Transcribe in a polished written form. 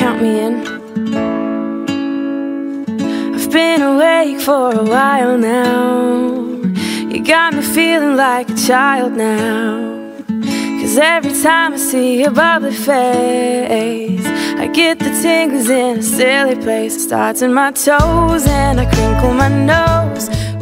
count me in. I've been awake for a while now. You got me feeling like a child now. 'Cause every time I see your bubbly face, I get the tingles in a silly place. It starts in my toes and I crinkle my nose